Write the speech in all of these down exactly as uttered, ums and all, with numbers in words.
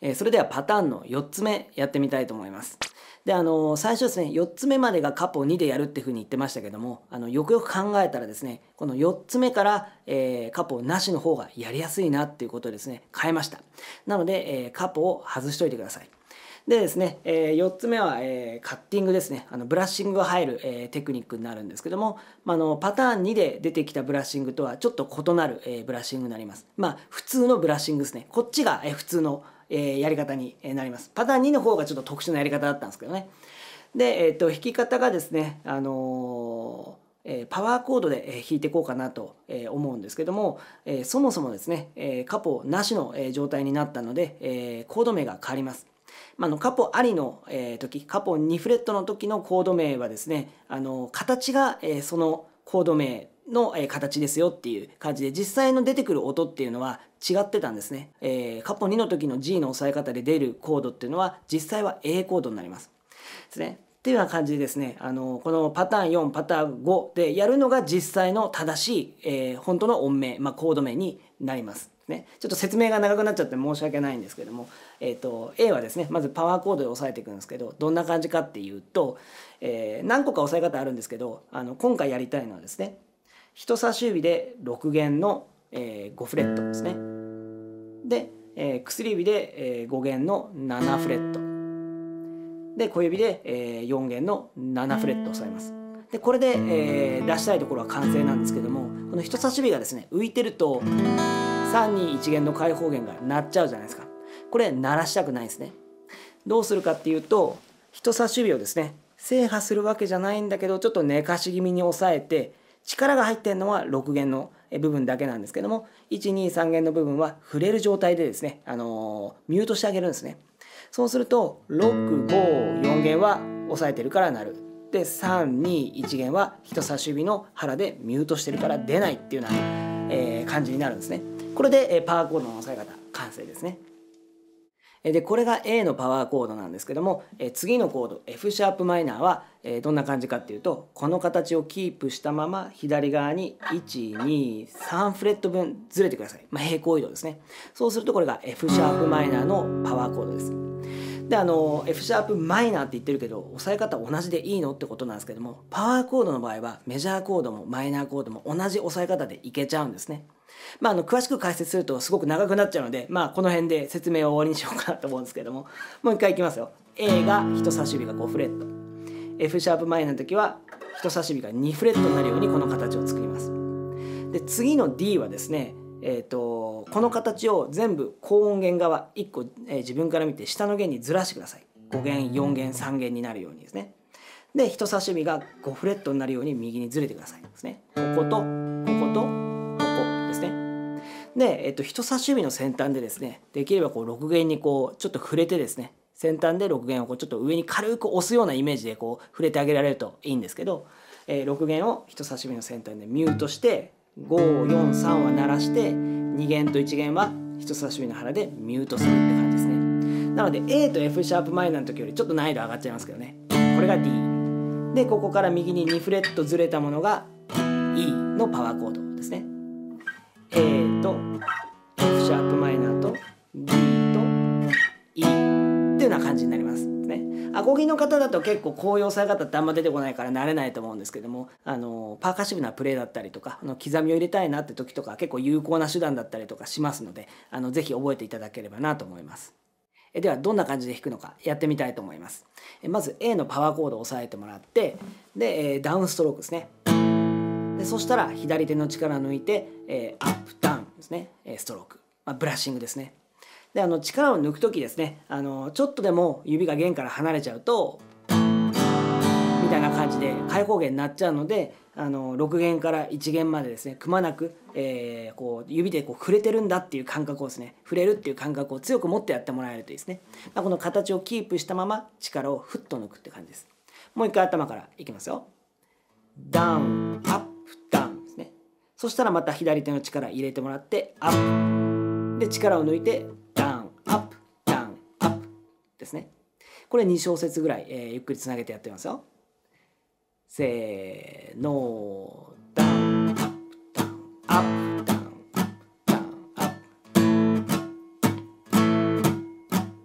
えー、それではパターンのよっつめやってみたいと思います。で、あのー、最初ですね、よっつめまでがカポにでやるっていうふうに言ってましたけども、あのよくよく考えたらですね、このよっつめから、えー、カポなしの方がやりやすいなっていうことでですね、変えました。なので、えー、カポを外しといてください。でですね、えー、よっつめは、えー、カッティングですね。あのブラッシングが入る、えー、テクニックになるんですけども、まあ、のパターンにで出てきたブラッシングとはちょっと異なる、えー、ブラッシングになります。まあ普通のブラッシングですね。こっちが、えー、普通の、えー、やり方になります。パターンにの方がちょっと特殊なやり方だったんですけどね。で、えー、と弾き方がですね、あのーえー、パワーコードで弾いていこうかなと思うんですけども、えー、そもそもですね、えー、カポなしの状態になったので、えー、コード名が変わります。まあ、のカポありの、えー、時、カポにフレットの時のコード名はですね、あの形が、えー、そのコード名の、えー、形ですよっていう感じで、実際の出てくる音っていうのは違ってたんですね。えー、カポにの時の G の押さえ方で出るコードっていうのは実際は A コードになります。ですね。っていうような感じでですね、あのこのパターンよん、パターンごでやるのが実際の正しい、えー、本当の音名、まあ、コード名になります。ね、ちょっと説明が長くなっちゃって申し訳ないんですけども、えー、と A はですね、まずパワーコードで押さえていくんですけど、どんな感じかっていうと、えー、何個か押さえ方あるんですけど、あの今回やりたいのはですね、人差し指でろく弦の、えー、ごフレットですね。で、えー、薬指で、えー、ご弦のななフレット。で、小指で、えー、よん弦のななフレットを押さえます。で、これで、えー、出したいところは完成なんですけども、この人差し指がですね、浮いてるとさんにいち弦の開放弦が鳴っちゃうじゃないですか。これ鳴らしたくないんですね。どうするかっていうと、人差し指をですね、制覇するわけじゃないんだけど、ちょっと寝かし気味に押さえて、力が入ってるのはろく弦の部分だけなんですけども、いち、に、さん弦の部分は触れる状態でですね、あのー、ミュートしてあげるんですね。そうするとろく、ご、よん弦は押さえてるから鳴る。でさん、に、いち弦は人差し指の腹でミュートしてるから出ないっていうような、えー、感じになるんですね。これで、えー、パワーコードの押さえ方完成ですね。でこれが A のパワーコードなんですけども、え次のコード F シャープマイナーは、えどんな感じかっていうと、この形をキープしたまま左側にいち、に、さんフレット分ずれてください。まあ、平行移動ですね。そうするとこれが F シャープマイナーのパワーコードです。であの F シャープマイナーって言ってるけど、押さえ方同じでいいのってことなんですけども、パワーコードの場合はメジャーコードもマイナーコードも同じ押さえ方でいけちゃうんですね。まあ、あの詳しく解説するとすごく長くなっちゃうので、まあ、この辺で説明を終わりにしようかなと思うんですけども、もう一回いきますよ。 A が人差し指がごフレット、 F シャープマイナーの時は人差し指がにフレットになるようにこの形を作ります。で次の D はですね、えー、とこの形を全部高音弦側いっこ、えー、自分から見て下の弦にずらしてください。ご弦、よん弦、さん弦になるようにですね。で人差し指がごフレットになるように右にずれてくださいですね。こことこことここですね。で、えっと、人差し指の先端でですね、できればこうろく弦にこうちょっと触れてですね、先端でろく弦をこうちょっと上に軽く押すようなイメージでこう触れてあげられるといいんですけど、えー、ろく弦を人差し指の先端でミュートしてご、よん、さんは鳴らして、に弦といち弦は人差し指の腹でミュートするって感じですね。なので A と F シャープマイナーの時よりちょっと難易度上がっちゃいますけどね。これが D で、ここから右ににフレットずれたものが E のパワーコードですね。A と F シャープマイナーと D と E っていうような感じになりますね。アコギの方だと結構こういう押さえ方ってあんま出てこないから慣れないと思うんですけども、あのパーカッシブなプレーだったりとか、あの刻みを入れたいなって時とか結構有効な手段だったりとかしますので、あのぜひ覚えていただければなと思います。えではどんな感じで弾くのかやってみたいと思います。えまず A のパワーコードを押さえてもらって、でダウンストロークですね。でそしたら左手の力を抜いて、えー、アップダウンですね、ストローク、まあ、ブラッシングですね。であの力を抜く時ですね、あのちょっとでも指が弦から離れちゃうとみたいな感じで開放弦になっちゃうので、あのろく弦からいち弦までですねくまなく、えー、こう指でこう触れてるんだっていう感覚をですね、触れるっていう感覚を強く持ってやってもらえるといいですね。まあ、この形をキープしたまま力をふっと抜くって感じです。もう一回頭からいきますよ。ダウンアップダウンですね。そしたらまた左手の力入れてもらってアップで力を抜いてダウンアップダウンアップですね。これに小節ぐらい、えー、ゆっくりつなげてやってみますよ。せーの、ダウンアップダウンアップダウンアップダウンアップ。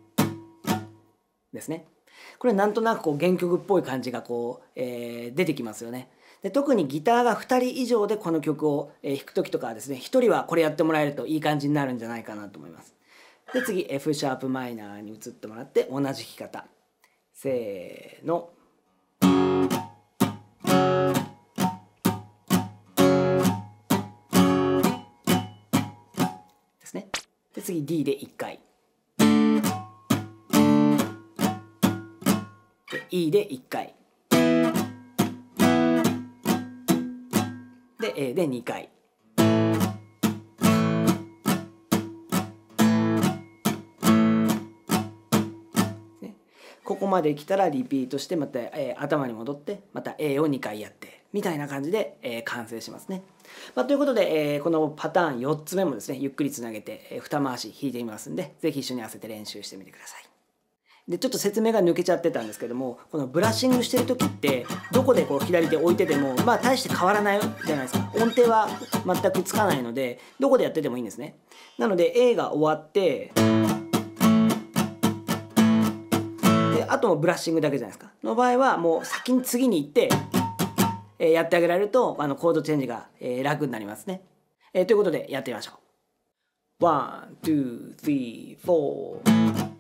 ですね。これなんとなくこう原曲っぽい感じがこう、えー、出てきますよね。で特にギターがふたり以上でこの曲を弾く時とかはですね、ひとりはこれやってもらえるといい感じになるんじゃないかなと思います。で次 F シャープマイナーに移ってもらって同じ弾き方。せーの。ですね。で次 D でいっかい。で E でいっかい。で A でにかい。ここまで来たらリピートしてまた、えー、頭に戻ってまた A をにかいやってみたいな感じで、えー、完成しますね。まあ、ということで、えー、このパターンよっつめもですねゆっくりつなげて、えー、に回し弾いてみますんで是非一緒に合わせて練習してみてください。でちょっと説明が抜けちゃってたんですけども、このブラッシングしてる時ってどこでこう左手置いててもまあ大して変わらないじゃないですか。音程は全くつかないのでどこでやっててもいいんですね。なので A が終わってあともブラッシングだけじゃないですか。の場合はもう先に次に行って、えー、やってあげられるとあのコードチェンジが、えー、楽になりますね。えー、ということでやってみましょう。ワン、ツー、スリー、フォー。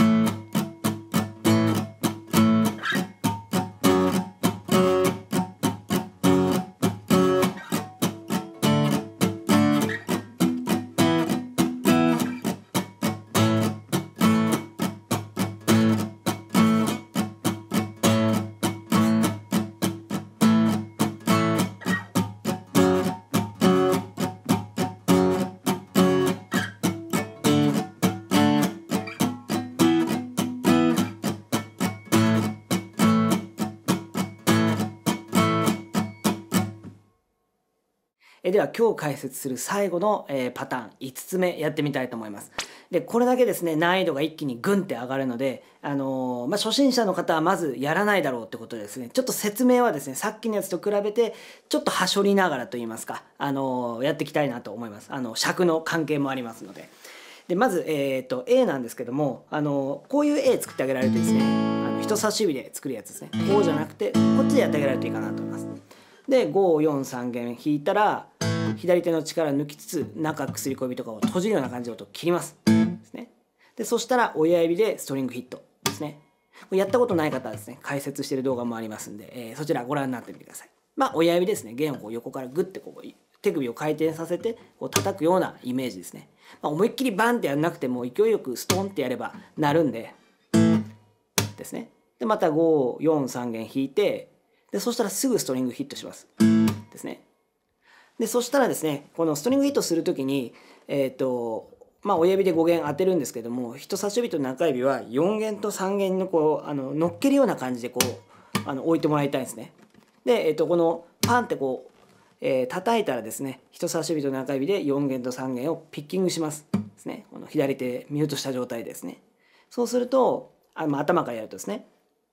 では今日解説する最後のパターンいつつめやってみたいと思います。でこれだけですね難易度が一気にグンって上がるので、あのーまあ、初心者の方はまずやらないだろうってことでですね、ちょっと説明はですねさっきのやつと比べてちょっとはしょりながらといいますか、あのー、やっていきたいなと思います。あの尺の関係もありますので。でまず、えー、と A なんですけども、あのー、こういう A 作ってあげられるとですね、あの人差し指で作るやつですね。こうじゃなくてこっちでやってあげられるといいかなと思います。でご、よん、さん弦弾いたら左手の力抜きつつ中薬小指とかを閉じるような感じで音を切りますですね。でそしたら親指でストリングヒットですね。やったことない方はですね解説している動画もありますんで、えー、そちらご覧になってみてください。まあ親指ですね、弦をこう横からグッてこう手首を回転させてこう叩くようなイメージですね。まあ、思いっきりバンってやらなくても勢いよくストンってやれば鳴るんでですね。でまたご、よん、さん弦弾いて、でそしたらすぐストリングヒットしますですね。でそしたらですねこのストリングヒットする時にえっ、ー、とまあ親指でご弦当てるんですけども、人差し指と中指はよん弦とさん弦のこうあの乗っけるような感じでこうあの置いてもらいたいんですね。で、えー、とこのパンってこう、えー、叩いたらですね人差し指と中指でよん弦とさん弦をピッキングしますですね。この左手ミュートした状態ですね。そうするとあ、まあ、頭からやるとですね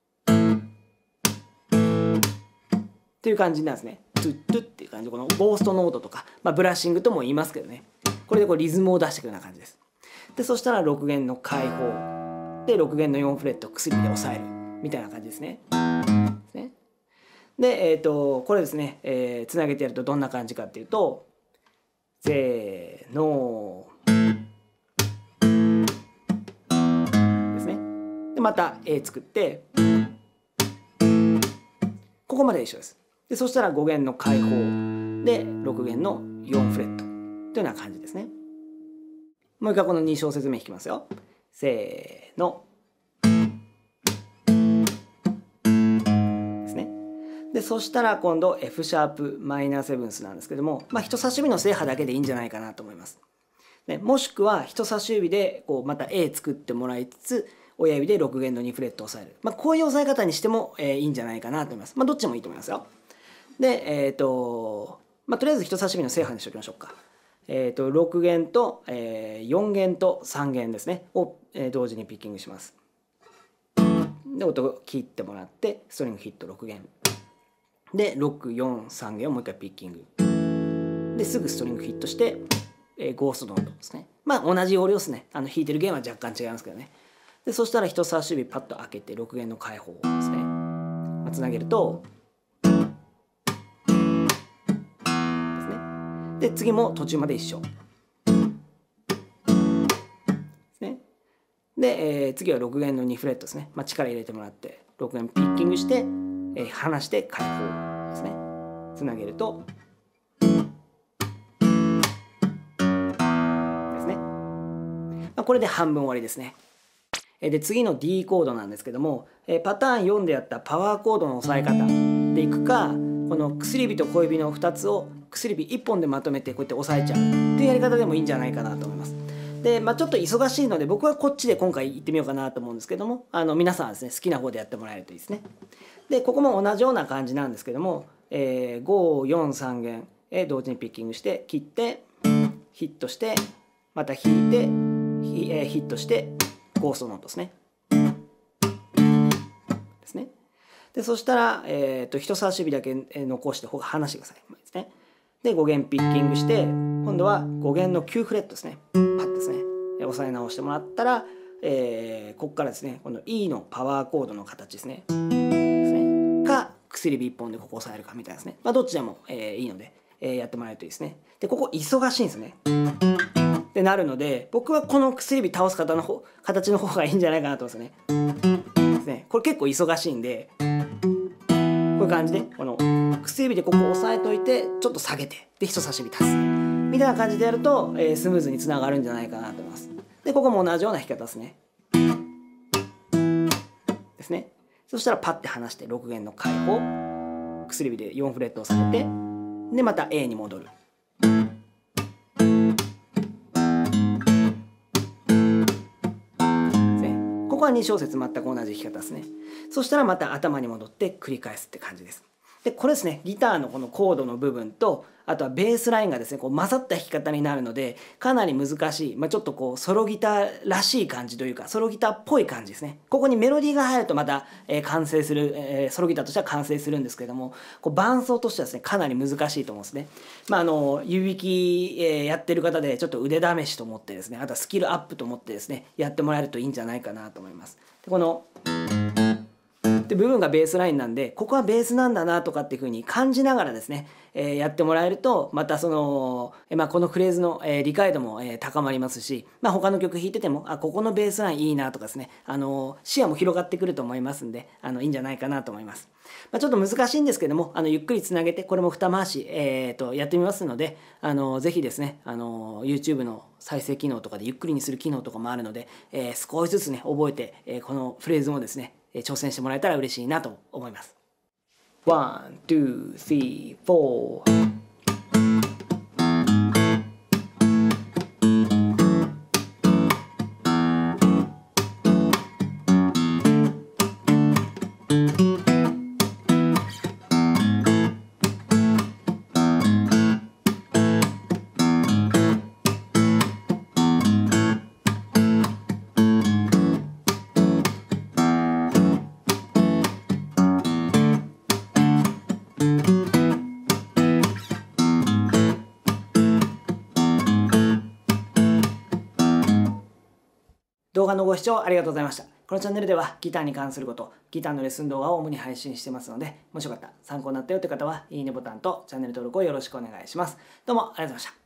という感じなんですね。トゥットゥっていう感じ、このゴーストノートとか、まあ、ブラッシングとも言いますけどね、これでこうリズムを出していくような感じです。でそしたらろく弦の開放でろく弦のよんフレット薬で押さえるみたいな感じですね。で、えー、とこれですね、えー、つなげてやるとどんな感じかっていうと、せーのですね。でまた A 作ってここまで一緒です。でそしたらご弦の開放でろく弦のよんフレットというような感じですね。もう一回このに小節目弾きますよ。せーのですね。でそしたら今度 F シャープマイナーセブンスなんですけども、まあ、人差し指の正波だけでいいんじゃないかなと思います。でもしくは人差し指でこうまた A 作ってもらいつつ親指でろく弦のにフレットを押さえる、まあ、こういう押さえ方にしても、えー、いいんじゃないかなと思います。まあ、どっちもいいと思いますよ。で、えっ、ー、と、まあ、とりあえず人差し指の正波にしておきましょうか。えっ、ー、と、ろく弦と、えー、よん弦とさん弦ですね、を、えー、同時にピッキングします。で、音を切ってもらって、ストリングヒットろく弦。で、ろく、よん、さん弦をもう一回ピッキング。で、すぐストリングヒットして、えー、ゴーストノートですね。まあ、同じ要領ですね。あの、弾いてる弦は若干違いますけどね。 でそしたら人差し指パッと開けてろく弦の開放ですね、まあ、つなげるとですね。で次も途中まで一緒ですね。で、えー、次はろく弦のにフレットですね、まあ、力入れてもらってろく弦ピッキングして、えー、離して開放ですね。つなげるとですね、まあ、これで半分終わりですね。で次の D コードなんですけども、パターンよんでやったパワーコードの押さえ方でいくか、この薬指と小指のふたつを薬指いっぽんでまとめてこうやって押さえちゃうっていうやり方でもいいんじゃないかなと思います。で、まあ、ちょっと忙しいので僕はこっちで今回行ってみようかなと思うんですけども、あの皆さんはですね好きな方でやってもらえるといいですね。でここも同じような感じなんですけども、えー、ご、よん、さん弦、えー、同時にピッキングして切ってヒットしてまた弾いてヒ、えー、ヒットしてゴーストノートですね。ですね。でそしたら、えー、と人差し指だけ残して離してください。ですね。でご弦ピッキングして今度はご弦のきゅうフレットですね。パッですね。押さえ直してもらったら、えー、ここからですねこの E のパワーコードの形ですね。ですねか薬指いっぽんでここ押さえるかみたいですね。まあ、どっちでも、えー、いいので、えー、やってもらえるといいですね。でここ忙しいんですね。ってなるので僕はこの薬指倒す方の方形の方がいいんじゃないかなと思うんですよね。ですね。これ結構忙しいんでこういう感じでこの薬指でここ押さえといてちょっと下げてで人差し指足すみたいな感じでやると、えー、スムーズにつながるんじゃないかなと思います。でここも同じような弾き方ですね。ですね。そしたらパッて離してろく弦の開放薬指でよんフレットを押さえてでまた A に戻る。ここはに小節全く同じ弾き方ですね。そしたらまた頭に戻って繰り返すって感じです。でこれですねギターのこのコードの部分とあとはベースラインがですねこう混ざった弾き方になるのでかなり難しい、まあ、ちょっとこうソロギターらしい感じというかソロギターっぽい感じですね。ここにメロディーが入るとまた、えー、完成する、えー、ソロギターとしては完成するんですけどもこう伴奏としてはですねかなり難しいと思うんですね。まああの指弾き、えー、やってる方でちょっと腕試しと思ってですねあとはスキルアップと思ってですねやってもらえるといいんじゃないかなと思います。でこので部分がベースラインなんでここはベースなんだなとかっていう風に感じながらですね、えー、やってもらえるとまたその、えーまあ、このフレーズの、えー、理解度も、えー、高まりますし、まあ、他の曲弾いててもあここのベースラインいいなとかですね、あのー、視野も広がってくると思いますんであのいいんじゃないかなと思います。まあ、ちょっと難しいんですけどもあのゆっくりつなげてこれも二回し、えー、とやってみますのであのー、ぜひですね、あのー、YouTube の再生機能とかでゆっくりにする機能とかもあるので、えー、少しずつね覚えて、えー、このフレーズもですね挑戦してもらえたら嬉しいなと思います。ワン、ツー、スリー、フォー。動画のご視聴ありがとうございました。このチャンネルではギターに関すること、ギターのレッスン動画を主に配信してますので、もしよかったら参考になったよという方は、いいねボタンとチャンネル登録をよろしくお願いします。どうもありがとうございました。